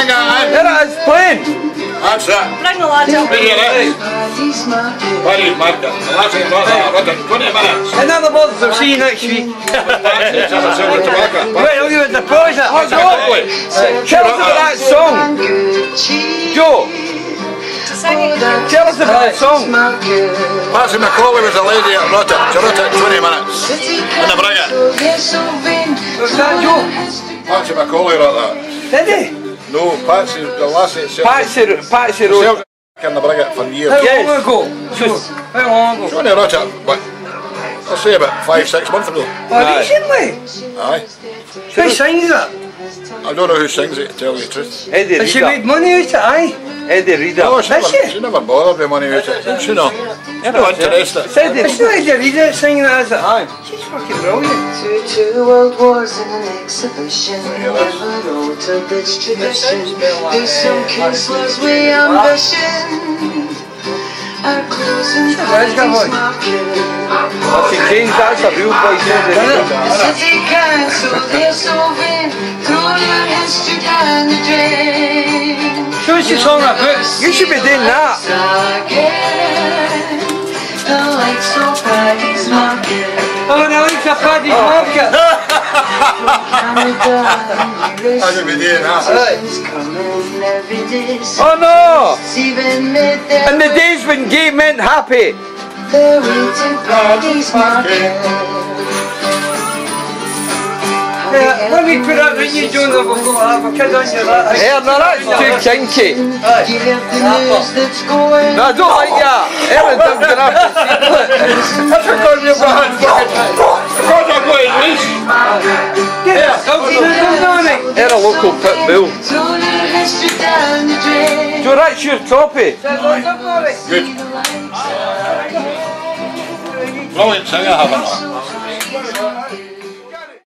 Bring it in. There it is, playing. That's it. Bring the lads up. Where are you? Where are you, Margaret? The lads ain't not that. I've got 20 minutes. And other words, I'll see you next week. Patsy, have a silver tobacco. Wait, I'll give you a deposit. That's Hold on. lovely. Tell us about that song. Joe, tell us about that song. Patsy McCauley was a lady that wrote it. She wrote it in 20 minutes. And I bring it. Was that Joe? Patsy McCauley wrote that. Did he? No, Patsy, the lassie itself. Patsy wrote it. Can they bring it for years? How Yes. long ago? How long ago? She only wrote it, but I'll say about 5-6 months ago. Oh, recently? Aye. Who sings it? I don't know who sings it, to tell you the truth. Eddie Reader. She made money out of it, aye? Eddie Reader. No, she never bothered with money out of it. She no. She's not interested. It's not Eddie Reader singing it, is it? Aye. She's fucking brilliant. Two world wars in an exhibition. Never altered its tradition. Do some kisslers with ambition. Our closing parties market. She changed, that's a real voice, isn't it? City council, they're solving. Throw your history down the drain. So what's the song about? You should be doing that. The lights of Paddy's Market. Oh, the lights of Paddy's Market. I should be doing that. Oh no! In the days when gay meant happy. The way to Paddy's Market. Yeah, let me put that in you, John, we'll have a kid on you that. Yeah, no, that's too kinky. No, I don't like that. Ellen doesn't get up to That's because you've got hands fucking... Because I've got his leash. yeah, they're a local pit bull. So that's your toppy. Good. Brilliant singer, haven't I?